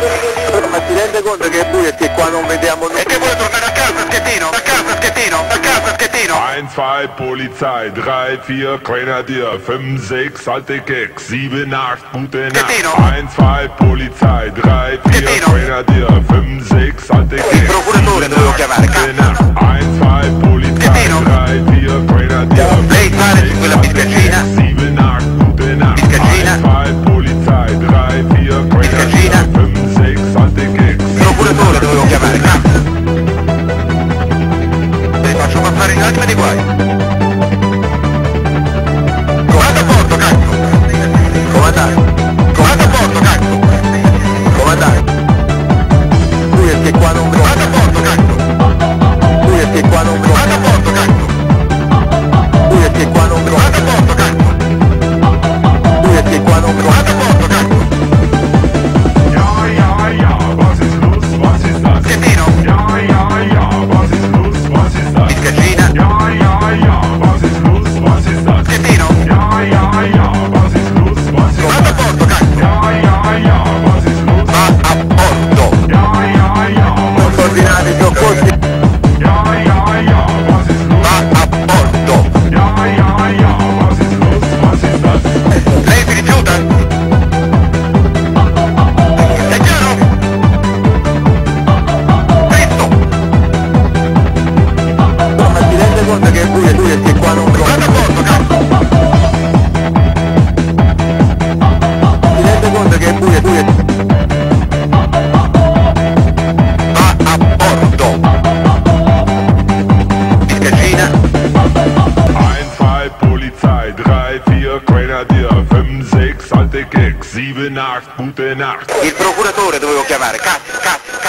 Ma si rende conto che è buio e che qua non vediamo nulla? E che vuole tornare a casa, Schettino? A casa, Schettino? A casa, Schettino? 1, 2, Polizei, 3, 4, Grenadier, 5, 6, alte Keks, 7, 8, gute Nacht. Schettino? 1, 2, Polizei, 3, 4, Schettino? Grenadier, 5, 6, alte Keks. Il procuratore dovevo chiamare, cazzo. 1, 2, Polizei, Schettino? 3, 4, Grenadier, Lei sale su quella biscaggina? 7, 8, gute Nacht. Biscaggina? 1, 2, Polizei, 3, 4, Biscaggina? Grenadier, 5, 6, alte Keks. Il procuratore dovevo chiamare, cazzo. Le faccio passare in altre di guai. Comando a bordo, cazzo. Comandante, Comando a bordo, cazzo. comandante. Buio e che qua non Comando a bordo, cazzo. Buio e che qua non Comando a bordo, cazzo. Buio e che qua non Comando a bordo, cazzo. Buio e che qua non Comando a bordo, cazzo. Ja, ja, ja, was ist los, was ist das? Schettino? Ja, ja, ja, was ist los, was ist das? Biscaggina? Ja, ja, ja, was ist los, was ist das? Schettino? Ja, ja, ja, was ist los, was ist Comando a das? bordo, cazzo. Ja, ja, ja, was ist los? Va a bordo. Ja, ja, ja, was ist coordinati i soccorsi. Ja, ja, ja, was ist los? Va a bordo. Ja, ja, ja, was ist los, was ist das? Lei si rifiuta? È chiaro? Dritto. Ma si rende conto che è buio e che qua non Comando a bordo, cazzo. Si rende conto che è buio Va a bordo. Biscaggina? 1, 2, Polizei, 3, 4, Grenadier, 5, 6, alte Keks, 7, 8, gute Nacht. Il procuratore dovevo chiamare, cazzo, cazzo.